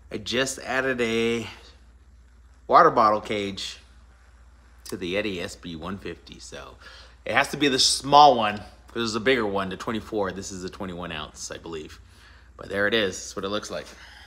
I just added a water bottle cage to the Yeti Sb 150. So it has to be the small one, because there's a bigger one, the 24. This is a 21 ounce, I believe. But there it is. That's what it looks like.